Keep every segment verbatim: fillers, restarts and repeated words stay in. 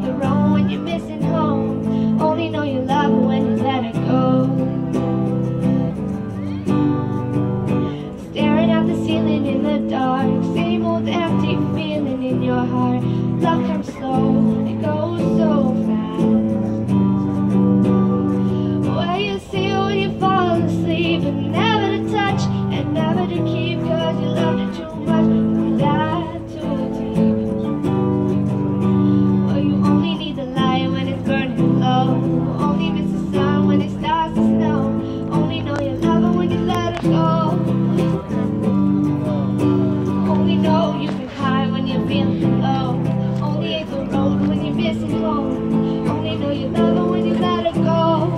the road when you're missing home. Only know you love her when you let her go. Staring at the ceiling in the dark, same old empty feeling in your heart. Love comes slow, it goes so fast. Where you see her when you fall asleep, but never to touch and never to keep, cause you loved her too much, you died too deep. Well, you only need the light when it's burning low, only miss the sun when it starts to snow. Only know you love her when you let her go. Only know you can hide when you're feeling low. Only hate the road when you're missing home. Only know you love her when you let her go.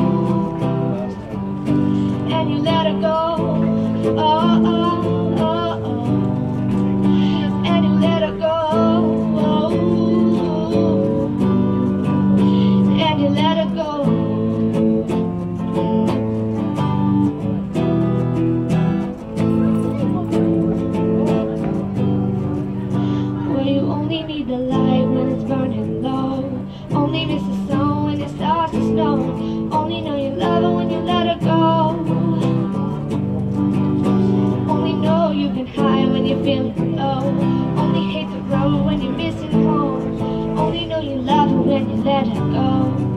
And you let her go. Oh, oh, oh, oh. And you let her go. Oh, and you let her go. Well, you only need the light when it's burning low. Only miss the sun when it starts to snow. Only know you love her when you let her go. Only know you can hide when you're feeling low. Only hate the road when you're missing home. Only know you love her when you let her go.